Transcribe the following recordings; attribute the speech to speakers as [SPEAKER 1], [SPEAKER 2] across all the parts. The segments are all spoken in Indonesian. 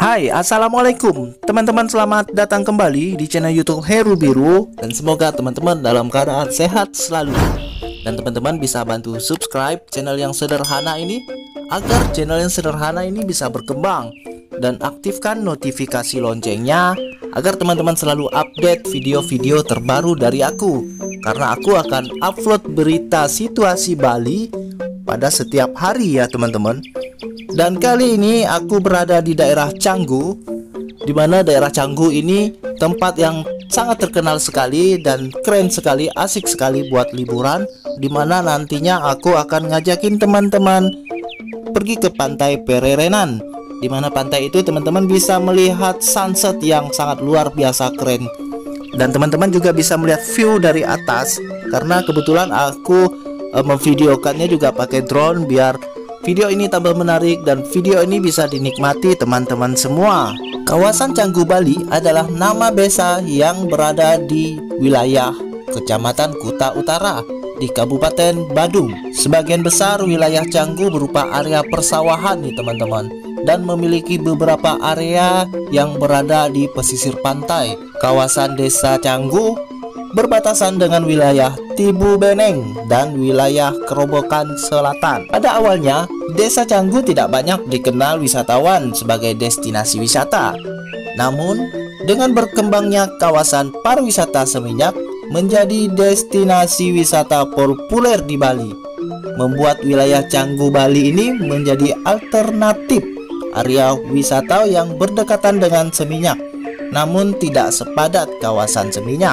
[SPEAKER 1] Hai, assalamualaikum teman-teman, selamat datang kembali di channel YouTube Heru Biru. Dan semoga teman-teman dalam keadaan sehat selalu. Dan teman-teman bisa bantu subscribe channel yang sederhana ini, agar channel yang sederhana ini bisa berkembang. Dan aktifkan notifikasi loncengnya, agar teman-teman selalu update video-video terbaru dari aku. Karena aku akan upload berita situasi Bali pada setiap hari ya teman-teman. Dan kali ini aku berada di daerah Canggu, di mana daerah Canggu ini tempat yang sangat terkenal sekali dan keren sekali, asik sekali buat liburan, di mana nantinya aku akan ngajakin teman-teman pergi ke pantai Pererenan, di mana pantai itu teman-teman bisa melihat sunset yang sangat luar biasa keren. Dan teman-teman juga bisa melihat view dari atas, karena kebetulan aku memvideokannya juga pakai drone biar video ini tambah menarik dan video ini bisa dinikmati teman-teman semua. Kawasan Canggu Bali adalah nama desa yang berada di wilayah Kecamatan Kuta Utara di Kabupaten Badung. Sebagian besar wilayah Canggu berupa area persawahan nih teman-teman, dan memiliki beberapa area yang berada di pesisir pantai. Kawasan desa Canggu berbatasan dengan wilayah Tibu Beneng dan wilayah Kerobokan Selatan. Pada awalnya, desa Canggu tidak banyak dikenal wisatawan sebagai destinasi wisata. Namun, dengan berkembangnya kawasan pariwisata Seminyak menjadi destinasi wisata populer di Bali, membuat wilayah Canggu Bali ini menjadi alternatif area wisata yang berdekatan dengan Seminyak, namun tidak sepadat kawasan Seminyak.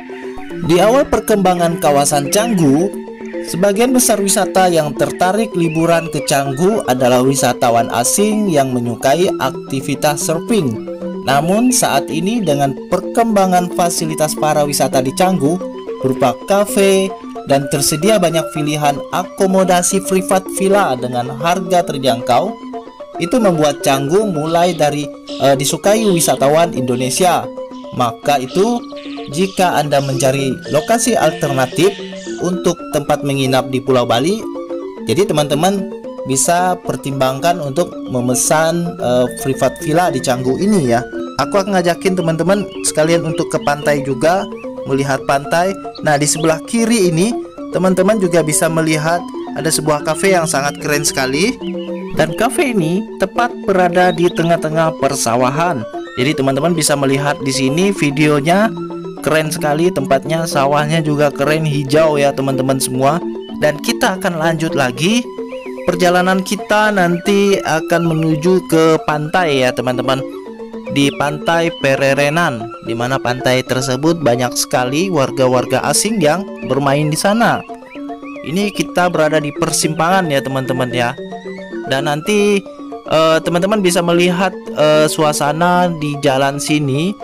[SPEAKER 1] Di awal perkembangan kawasan Canggu, sebagian besar wisata yang tertarik liburan ke Canggu adalah wisatawan asing yang menyukai aktivitas surfing. Namun saat ini dengan perkembangan fasilitas para wisata di Canggu berupa kafe dan tersedia banyak pilihan akomodasi privat villa dengan harga terjangkau, itu membuat Canggu mulai dari disukai wisatawan Indonesia. Maka itu, jika Anda mencari lokasi alternatif untuk tempat menginap di Pulau Bali, jadi teman-teman bisa pertimbangkan untuk memesan privat villa di Canggu ini ya. Aku akan ngajakin teman-teman sekalian untuk ke pantai juga, melihat pantai. Nah, di sebelah kiri ini teman-teman juga bisa melihat ada sebuah kafe yang sangat keren sekali. Dan kafe ini tepat berada di tengah-tengah persawahan. Jadi teman-teman bisa melihat di sini videonya keren sekali tempatnya, sawahnya juga keren hijau ya teman-teman semua. Dan kita akan lanjut lagi perjalanan kita, nanti akan menuju ke pantai ya teman-teman, di pantai Pererenan, di mana pantai tersebut banyak sekali warga-warga asing yang bermain di sana. Ini kita berada di persimpangan ya teman-teman ya. Dan nanti teman-teman bisa melihat suasana di jalan sini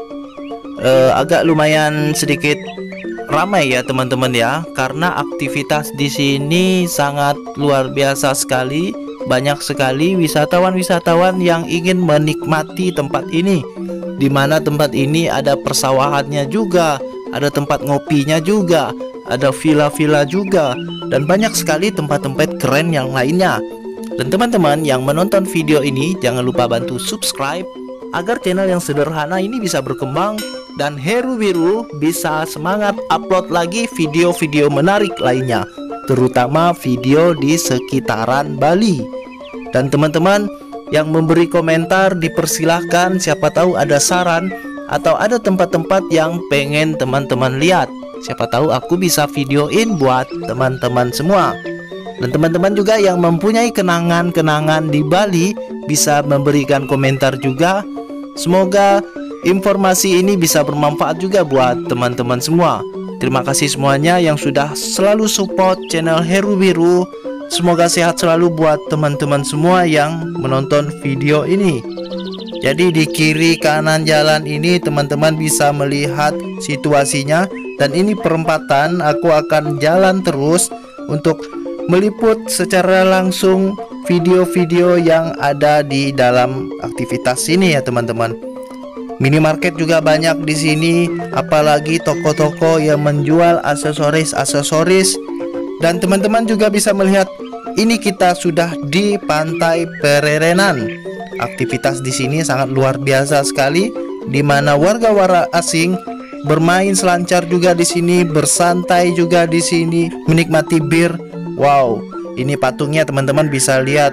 [SPEAKER 1] agak lumayan sedikit ramai ya teman-teman ya, karena aktivitas di sini sangat luar biasa sekali. Banyak sekali wisatawan-wisatawan yang ingin menikmati tempat ini, di mana tempat ini ada persawahannya juga, ada tempat ngopinya juga, ada villa-villa juga, dan banyak sekali tempat-tempat keren yang lainnya. Dan teman-teman yang menonton video ini, jangan lupa bantu subscribe agar channel yang sederhana ini bisa berkembang dan Heru Biru bisa semangat upload lagi video-video menarik lainnya, terutama video di sekitaran Bali. Dan teman-teman yang memberi komentar dipersilahkan, siapa tahu ada saran atau ada tempat-tempat yang pengen teman-teman lihat, siapa tahu aku bisa videoin buat teman-teman semua. Dan teman-teman juga yang mempunyai kenangan-kenangan di Bali bisa memberikan komentar juga. Semoga informasi ini bisa bermanfaat juga buat teman-teman semua. Terima kasih semuanya yang sudah selalu support channel Heru Biru. Semoga sehat selalu buat teman-teman semua yang menonton video ini. Jadi di kiri kanan jalan ini teman-teman bisa melihat situasinya. Dan ini perempatan, aku akan jalan terus untuk meliput secara langsung video-video yang ada di dalam aktivitas ini ya teman-teman. Minimarket juga banyak di sini, apalagi toko-toko yang menjual aksesoris-aksesoris. Dan teman-teman juga bisa melihat ini kita sudah di Pantai Pererenan. Aktivitas di sini sangat luar biasa sekali, di mana warga-warga asing bermain selancar juga di sini, bersantai juga di sini, menikmati bir. Wow, ini patungnya teman-teman bisa lihat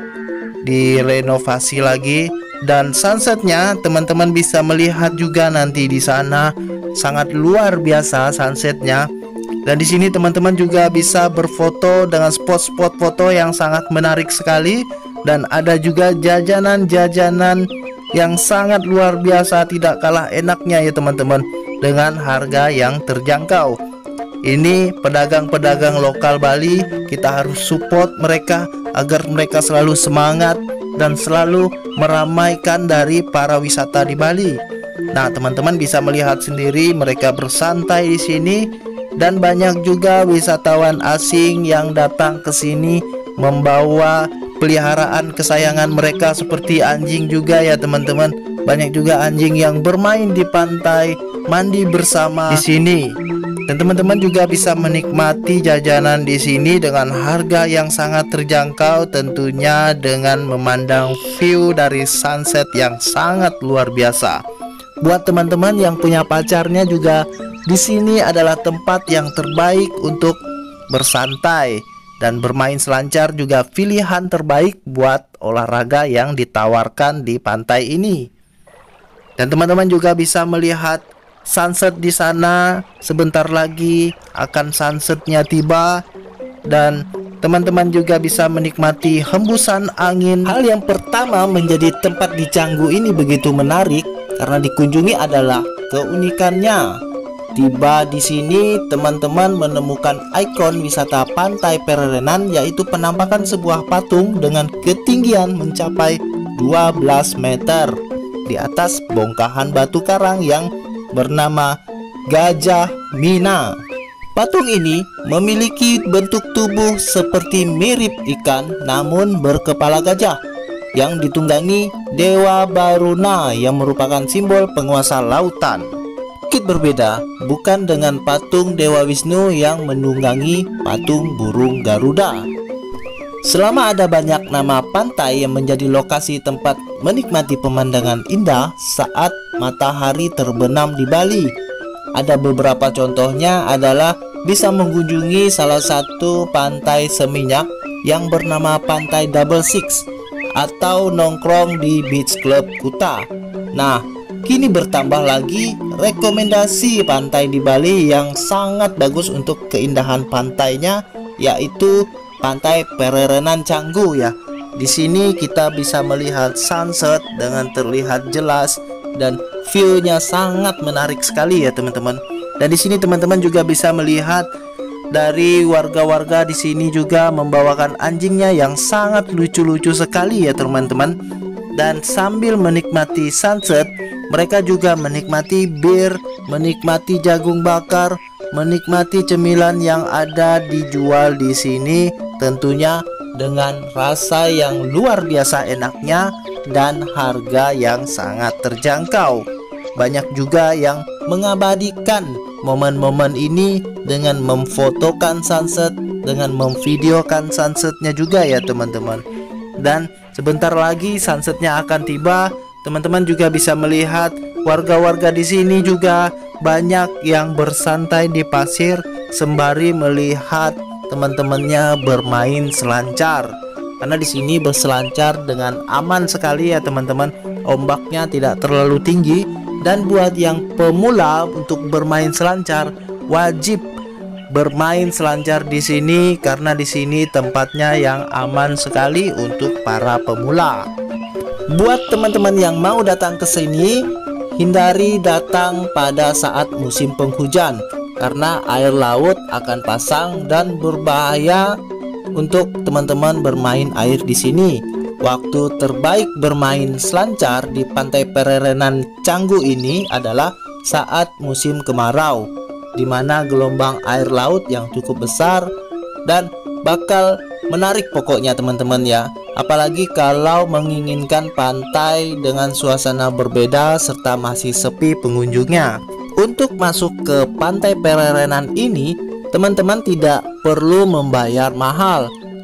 [SPEAKER 1] direnovasi lagi, dan sunsetnya teman-teman bisa melihat juga nanti di sana. Sangat luar biasa sunsetnya. Dan di sini teman-teman juga bisa berfoto dengan spot-spot foto yang sangat menarik sekali. Dan ada juga jajanan-jajanan yang sangat luar biasa, tidak kalah enaknya ya teman-teman, dengan harga yang terjangkau. Ini pedagang-pedagang lokal Bali, kita harus support mereka agar mereka selalu semangat dan selalu meramaikan dari para wisata di Bali. Nah, teman-teman bisa melihat sendiri mereka bersantai di sini, dan banyak juga wisatawan asing yang datang ke sini membawa peliharaan kesayangan mereka seperti anjing juga ya teman-teman. Banyak juga anjing yang bermain di pantai, mandi bersama di sini. Dan teman-teman juga bisa menikmati jajanan di sini dengan harga yang sangat terjangkau, tentunya dengan memandang view dari sunset yang sangat luar biasa. Buat teman-teman yang punya pacarnya juga, di sini adalah tempat yang terbaik untuk bersantai. Dan bermain selancar juga pilihan terbaik buat olahraga yang ditawarkan di pantai ini. Dan teman-teman juga bisa melihat sunset di sana. Sebentar lagi akan sunsetnya tiba, dan teman-teman juga bisa menikmati hembusan angin. Hal yang pertama menjadi tempat di Canggu ini begitu menarik karena dikunjungi adalah keunikannya. Tiba di sini, teman-teman menemukan ikon wisata Pantai Pererenan, yaitu penampakan sebuah patung dengan ketinggian mencapai 12 meter di atas bongkahan batu karang yang bernama Gajah Mina. Patung ini memiliki bentuk tubuh seperti mirip ikan namun berkepala gajah, yang ditunggangi Dewa Baruna yang merupakan simbol penguasa lautan. Sedikit berbeda, bukan dengan patung Dewa Wisnu yang menunggangi patung burung Garuda. Selama ada banyak nama pantai yang menjadi lokasi tempat menikmati pemandangan indah saat matahari terbenam di Bali. Ada beberapa contohnya adalah bisa mengunjungi salah satu pantai seminyak yang bernama Pantai Double Six, atau nongkrong di Beach Club Kuta. Nah, kini bertambah lagi rekomendasi pantai di Bali yang sangat bagus untuk keindahan pantainya, yaitu Pantai Pererenan Canggu ya. Di sini kita bisa melihat sunset dengan terlihat jelas dan view-nya sangat menarik sekali ya teman-teman. Dan di sini teman-teman juga bisa melihat dari warga-warga di sini juga membawakan anjingnya yang sangat lucu-lucu sekali ya teman-teman. Dan sambil menikmati sunset, mereka juga menikmati bir, menikmati jagung bakar, menikmati cemilan yang ada dijual di sini, tentunya dengan rasa yang luar biasa enaknya dan harga yang sangat terjangkau. Banyak juga yang mengabadikan momen-momen ini dengan memfotokan sunset, dengan memvideokan sunsetnya juga ya teman-teman. Dan sebentar lagi sunsetnya akan tiba. Teman-teman juga bisa melihat warga-warga di sini juga banyak yang bersantai di pasir sembari melihat teman-temannya bermain selancar. Karena di sini berselancar dengan aman sekali ya teman-teman. Ombaknya tidak terlalu tinggi, dan buat yang pemula untuk bermain selancar wajib bermain selancar di sini karena di sini tempatnya yang aman sekali untuk para pemula. Buat teman-teman yang mau datang ke sini, hindari datang pada saat musim penghujan karena air laut akan pasang dan berbahaya untuk teman-teman bermain air di sini. Waktu terbaik bermain selancar di Pantai Pererenan Canggu ini adalah saat musim kemarau, di mana gelombang air laut yang cukup besar dan bakal menarik pokoknya teman-teman ya. Apalagi kalau menginginkan pantai dengan suasana berbeda serta masih sepi pengunjungnya. Untuk masuk ke Pantai Pererenan ini, teman-teman tidak perlu membayar mahal.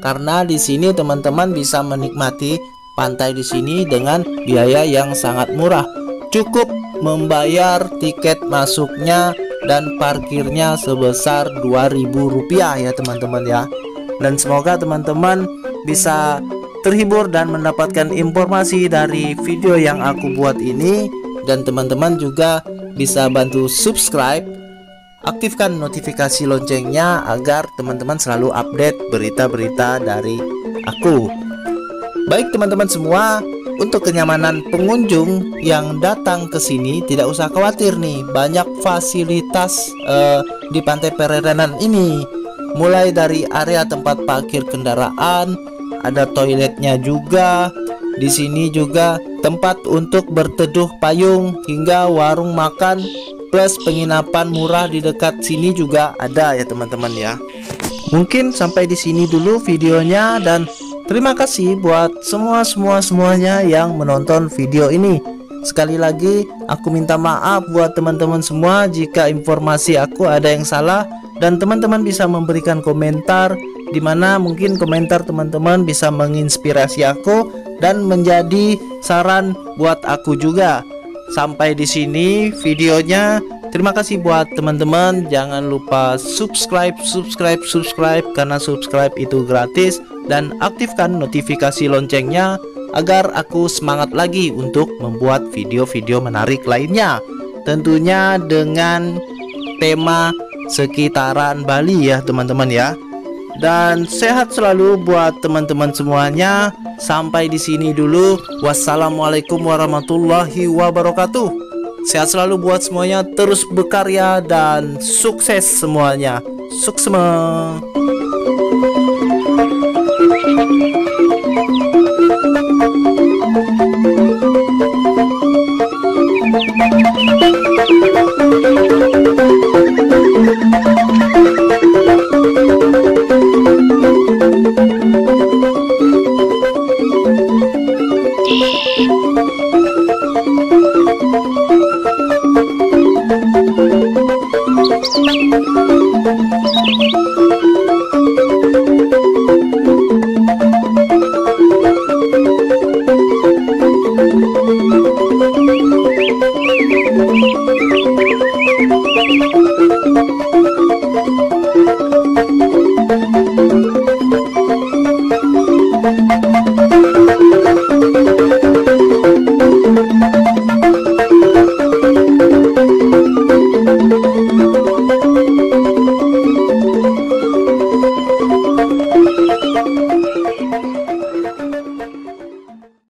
[SPEAKER 1] karena di sini teman-teman bisa menikmati pantai di sini dengan biaya yang sangat murah. Cukup membayar tiket masuknya dan parkirnya sebesar Rp2.000 ya teman-teman ya. Dan semoga teman-teman bisa terhibur dan mendapatkan informasi dari video yang aku buat ini. Dan teman-teman juga bisa bantu subscribe, aktifkan notifikasi loncengnya agar teman-teman selalu update berita-berita dari aku. Baik teman-teman semua, untuk kenyamanan pengunjung yang datang ke sini tidak usah khawatir nih, banyak fasilitas di Pantai Pererenan ini. Mulai dari area tempat parkir kendaraan, ada toiletnya juga. Di sini juga tempat untuk berteduh payung hingga warung makan plus penginapan murah di dekat sini juga ada ya teman-teman ya. Mungkin sampai di sini dulu videonya, dan terima kasih buat semuanya yang menonton video ini. Sekali lagi aku minta maaf buat teman-teman semua jika informasi aku ada yang salah, dan teman-teman bisa memberikan komentar di mana mungkin komentar teman-teman bisa menginspirasi aku dan menjadi saran buat aku juga. Sampai di sini videonya. Terima kasih buat teman-teman. Jangan lupa subscribe karena subscribe itu gratis, dan aktifkan notifikasi loncengnya agar aku semangat lagi untuk membuat video-video menarik lainnya. Tentunya dengan tema sekitaran Bali ya teman-teman ya. Dan sehat selalu buat teman-teman semuanya. Sampai di sini dulu. Wassalamualaikum warahmatullahi wabarakatuh. Sehat selalu buat semuanya, terus berkarya dan sukses semuanya. Sukses.